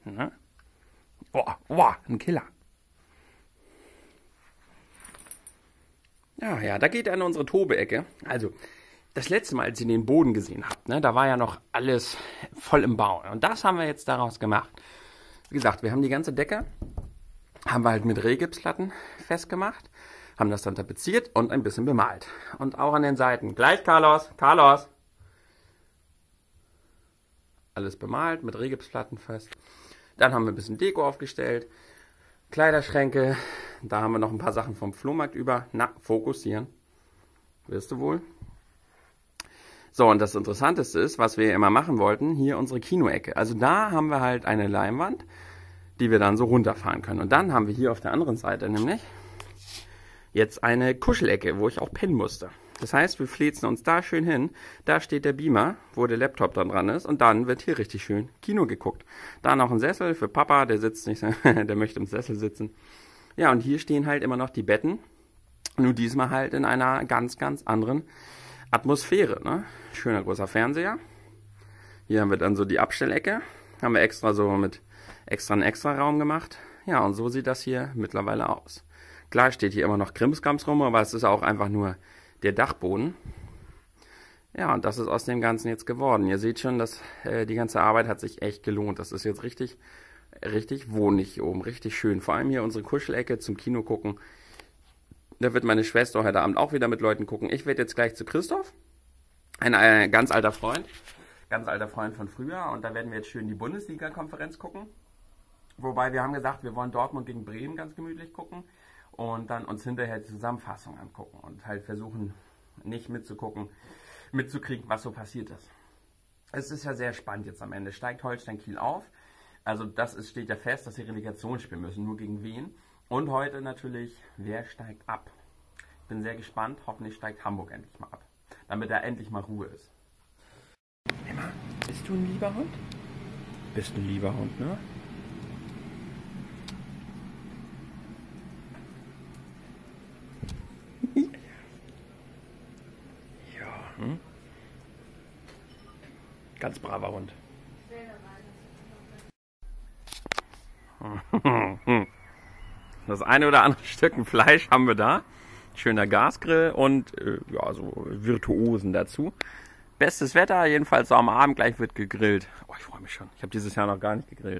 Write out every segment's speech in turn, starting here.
Ne? Oh, ein Killer. Ja, da geht an unsere Tobe-Ecke. Also, das letzte Mal, als ihr den Boden gesehen habt, ne, da war ja noch alles voll im Bau. Und das haben wir jetzt daraus gemacht. Wie gesagt, wir haben die ganze Decke, haben wir halt mit Rehgipsplatten festgemacht, haben das dann tapeziert und ein bisschen bemalt. Und auch an den Seiten. Gleich, Carlos. Alles bemalt, mit Rehgipsplatten fest. Dann haben wir ein bisschen Deko aufgestellt. Kleiderschränke. Da haben wir noch ein paar Sachen vom Flohmarkt über. Na, fokussieren. Wirst du wohl. So, und das Interessanteste ist, was wir immer machen wollten, hier unsere Kinoecke. Also da haben wir halt eine Leinwand, die wir dann so runterfahren können. Und dann haben wir hier auf der anderen Seite nämlich jetzt eine Kuschelecke, wo ich auch pennen musste. Das heißt, wir flitzen uns da schön hin. Da steht der Beamer, wo der Laptop dann dran ist. Und dann wird hier richtig schön Kino geguckt. Da noch ein Sessel für Papa, der sitzt nicht, der möchte im Sessel sitzen. Ja, und hier stehen halt immer noch die Betten. Nur diesmal halt in einer ganz, ganz anderen Atmosphäre. Ne? Schöner großer Fernseher. Hier haben wir dann so die Abstellecke. Haben wir extra so mit einen extra Raum gemacht. Ja, und so sieht das hier mittlerweile aus. Klar steht hier immer noch Krimskrams rum, aber es ist auch einfach nur der Dachboden. Ja, und das ist aus dem Ganzen jetzt geworden. Ihr seht schon, dass die ganze Arbeit hat sich echt gelohnt. Das ist jetzt richtig wohnlich hier oben, richtig schön. Vor allem hier unsere Kuschelecke zum Kino gucken. Da wird meine Schwester heute Abend auch wieder mit Leuten gucken. Ich werde jetzt gleich zu Christoph, ein ganz alter Freund von früher. Und da werden wir jetzt schön die Bundesliga-Konferenz gucken. Wobei wir haben gesagt, wir wollen Dortmund gegen Bremen ganz gemütlich gucken. Und dann uns hinterher die Zusammenfassung angucken und halt versuchen, nicht mitzukriegen, was so passiert ist. Es ist ja sehr spannend jetzt am Ende. Steigt Holstein Kiel auf? Also steht ja fest, dass sie Relegation spielen müssen. Nur gegen wen? Und heute natürlich, wer steigt ab? Ich bin sehr gespannt. Hoffentlich steigt Hamburg endlich mal ab. Damit da endlich mal Ruhe ist. Emma, bist du ein lieber Hund? Bist ein lieber Hund, ne? Ganz braver Hund. Das eine oder andere Stückchen Fleisch haben wir da. Schöner Gasgrill und ja, so Virtuosen dazu. Bestes Wetter, jedenfalls so am Abend gleich wird gegrillt. Oh, ich freue mich schon. Ich habe dieses Jahr noch gar nicht gegrillt.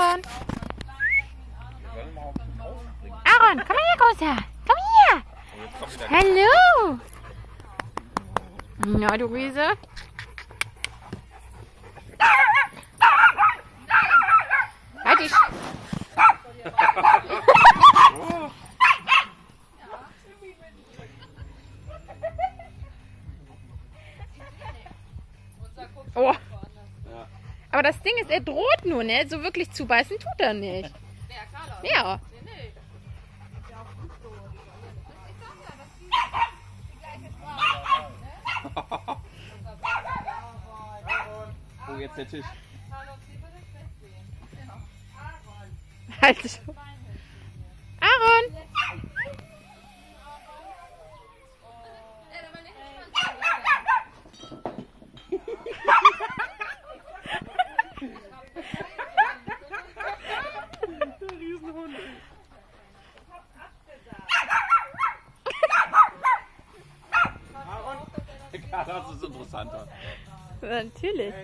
Aaron! Aaron, komm her, Großer! Komm hier! Hallo! Na, du Riese? Halt dich! Oh. Aber das Ding ist, er droht nur, ne? So wirklich zubeißen tut er nicht. Ja. Wo jetzt der Tisch? Halt dich. Aaron! Riesenhund. Ja, das ist interessanter. Natürlich.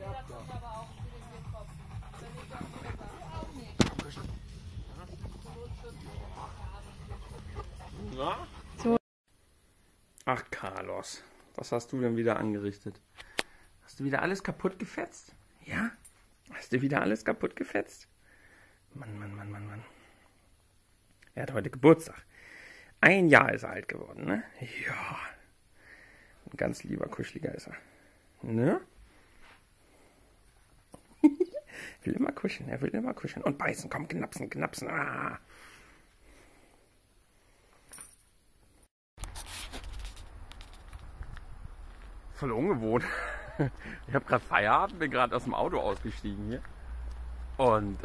Na? So. Ach, Carlos, was hast du denn wieder angerichtet? Hast du wieder alles kaputt gefetzt? Ja? Hast du wieder alles kaputt gefetzt? Mann, Mann, Mann, Mann, Mann. Er hat heute Geburtstag. 1 Jahr ist er alt geworden, ne? Ja. Ein ganz lieber, kuscheliger ist er. Ne? Will immer kuscheln, er will immer kuscheln. Und beißen, komm, knapsen, knapsen. Ah. Voll ungewohnt. Ich habe gerade Feierabend, bin gerade aus dem Auto ausgestiegen hier. Und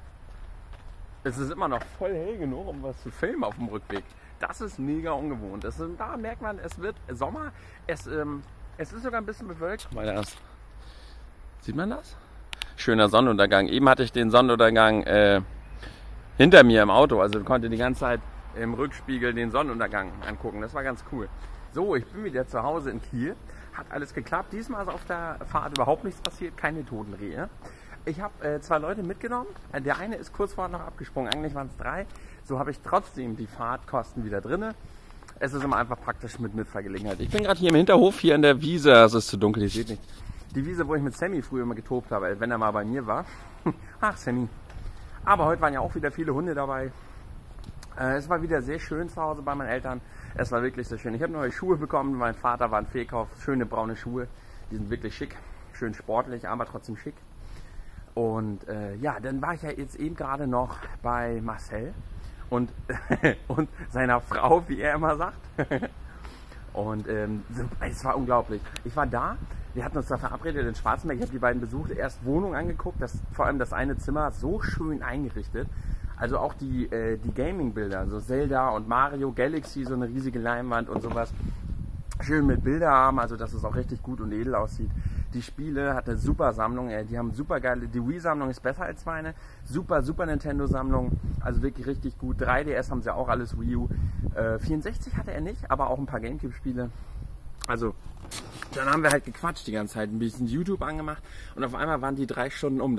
es ist immer noch voll hell genug, um was zu filmen auf dem Rückweg. Das ist mega ungewohnt. Da merkt man, es wird Sommer. Es ist sogar ein bisschen bewölkt. Guck mal das. Sieht man das? Schöner Sonnenuntergang. Eben hatte ich den Sonnenuntergang hinter mir im Auto. Also konnte die ganze Zeit im Rückspiegel den Sonnenuntergang angucken. Das war ganz cool. So, ich bin wieder zu Hause in Kiel. Hat alles geklappt. Diesmal ist auf der Fahrt überhaupt nichts passiert. Keine toten Rehe. Ich habe 2 Leute mitgenommen. Der eine ist kurz vorher noch abgesprungen. Eigentlich waren es 3. So habe ich trotzdem die Fahrtkosten wieder drin. Es ist immer einfach praktisch mit Mitfahrgelegenheit. Ich bin gerade hier im Hinterhof, hier in der Wiese. Es ist zu dunkel, ich sehe nicht. Die Wiese, wo ich mit Sammy früher immer getobt habe, wenn er mal bei mir war. Ach, Sammy. Aber heute waren ja auch wieder viele Hunde dabei. Es war wieder sehr schön zu Hause bei meinen Eltern. Es war wirklich sehr schön. Ich habe neue Schuhe bekommen. Mein Vater war ein Fehlkauf. Schöne braune Schuhe. Die sind wirklich schick. Schön sportlich, aber trotzdem schick. Und ja, dann war ich ja jetzt eben gerade noch bei Marcel und, und seiner Frau, wie er immer sagt. Und es war unglaublich. Ich war da, wir hatten uns da verabredet in Schwarzenberg. Ich habe die beiden besucht, erst Wohnung angeguckt, vor allem das eine Zimmer so schön eingerichtet. Also auch die Gaming-Bilder, so Zelda und Mario Galaxy, so eine riesige Leinwand und sowas. Schön mit Bilderrahmen, also dass es auch richtig gut und edel aussieht. Die Spiele hat eine super Sammlung, die haben super geile, die Wii-Sammlung ist besser als meine. Super Nintendo-Sammlung, also wirklich richtig gut. 3DS haben sie auch alles, Wii U. 64 hatte er nicht, aber auch ein paar Gamecube-Spiele. Also, dann haben wir halt gequatscht die ganze Zeit, ein bisschen YouTube angemacht und auf einmal waren die 3 Stunden um.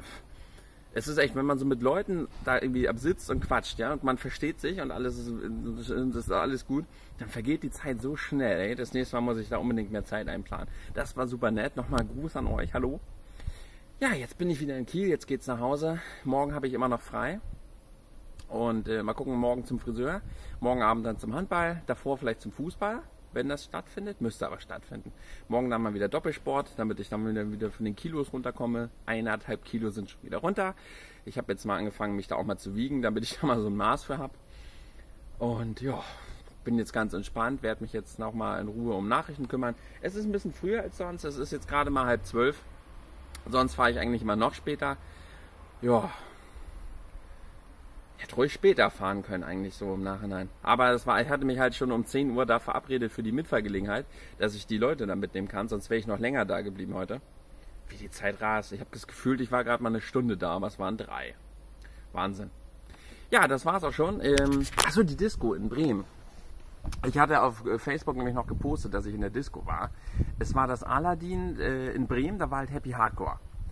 Es ist echt, wenn man so mit Leuten da irgendwie sitzt und quatscht, ja, und man versteht sich und alles ist alles gut, dann vergeht die Zeit so schnell, ey. Das nächste Mal muss ich da unbedingt mehr Zeit einplanen. Das war super nett. Nochmal Gruß an euch, hallo. Ja, jetzt bin ich wieder in Kiel, jetzt geht's nach Hause. Morgen habe ich immer noch frei. Und mal gucken, morgen zum Friseur, morgen Abend dann zum Handball, davor vielleicht zum Fußball, wenn das stattfindet, müsste aber stattfinden. Morgen dann mal wieder Doppelsport, damit ich dann wieder von den Kilos runterkomme. 1,5 Kilo sind schon wieder runter. Ich habe jetzt mal angefangen, mich da auch mal zu wiegen, damit ich da mal so ein Maß für habe. Und ja, bin jetzt ganz entspannt, werde mich jetzt noch mal in Ruhe um Nachrichten kümmern. Es ist ein bisschen früher als sonst, es ist jetzt gerade mal 11:30. Sonst fahre ich eigentlich immer noch später. Ja, ich hätte ruhig später fahren können, eigentlich so im Nachhinein. Aber ich hatte mich halt schon um 10 Uhr da verabredet für die Mitfahrgelegenheit, dass ich die Leute dann mitnehmen kann, sonst wäre ich noch länger da geblieben heute. Wie die Zeit rast. Ich habe das Gefühl, ich war gerade mal eine Stunde da, aber es waren 3. Wahnsinn. Ja, das war's auch schon. Achso, die Disco in Bremen. Ich hatte auf Facebook nämlich noch gepostet, dass ich in der Disco war. Es war das Aladdin in Bremen, da war halt Happy Hardcore.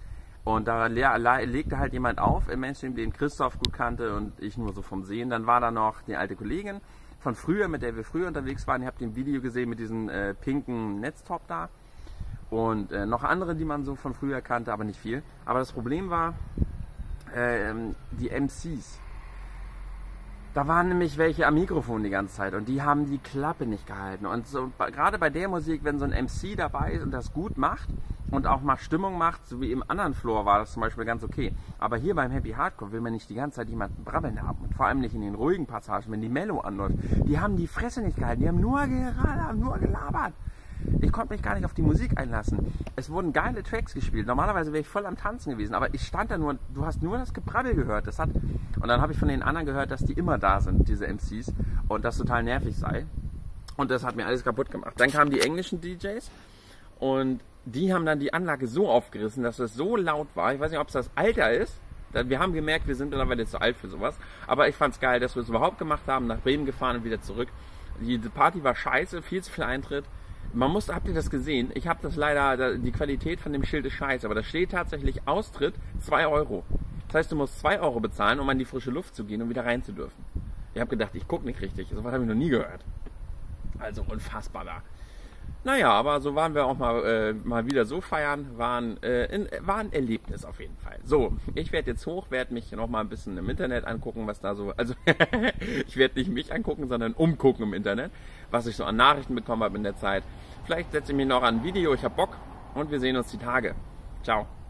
Und da legte halt jemand auf im Mainstream, den Christoph gut kannte und ich nur so vom Sehen. Dann war da noch die alte Kollegin von früher, mit der wir früher unterwegs waren. Ihr habt den Video gesehen mit diesem pinken Netztop da. Und noch andere, die man so von früher kannte, aber nicht viel. Aber das Problem war, die MCs. Da waren nämlich welche am Mikrofon die ganze Zeit und die haben die Klappe nicht gehalten. Und so, gerade bei der Musik, wenn so ein MC dabei ist und das gut macht und auch mal Stimmung macht, so wie im anderen Floor war das zum Beispiel ganz okay. Aber hier beim Happy Hardcore will man nicht die ganze Zeit jemanden brabbeln haben. Und vor allem nicht in den ruhigen Passagen, wenn die Mello anläuft. Die haben die Fresse nicht gehalten, die haben nur gelabert. Ich konnte mich gar nicht auf die Musik einlassen. Es wurden geile Tracks gespielt. Normalerweise wäre ich voll am Tanzen gewesen, aber ich stand da nur, du hast nur das Gebrabbel gehört. Und dann habe ich von den anderen gehört, dass die immer da sind, diese MCs, und das total nervig sei. Und das hat mir alles kaputt gemacht. Dann kamen die englischen DJs und die haben dann die Anlage so aufgerissen, dass es so laut war. Ich weiß nicht, ob es das Alter ist. Wir haben gemerkt, wir sind mittlerweile zu alt für sowas. Aber ich fand es geil, dass wir es überhaupt gemacht haben, nach Bremen gefahren und wieder zurück. Die Party war scheiße, viel zu viel Eintritt. Habt ihr das gesehen? Ich habe das leider, die Qualität von dem Schild ist scheiße, aber da steht tatsächlich Austritt 2 Euro. Das heißt, du musst 2 Euro bezahlen, um an die frische Luft zu gehen und wieder rein zu dürfen. Ich habe gedacht, ich gucke nicht richtig. So was habe ich noch nie gehört. Also unfassbar da. Naja, aber so waren wir auch mal wieder so feiern. War ein Erlebnis auf jeden Fall. So, ich werde jetzt hoch, werde mich noch mal ein bisschen im Internet angucken, was da so... Also, ich werde nicht mich angucken, sondern umgucken im Internet, was ich so an Nachrichten bekommen habe in der Zeit. Vielleicht setze ich mich noch an ein Video, ich habe Bock und wir sehen uns die Tage. Ciao.